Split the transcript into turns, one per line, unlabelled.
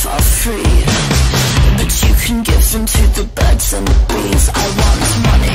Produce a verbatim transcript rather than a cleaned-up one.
for free, but you can give them to the birds and the bees. I want money.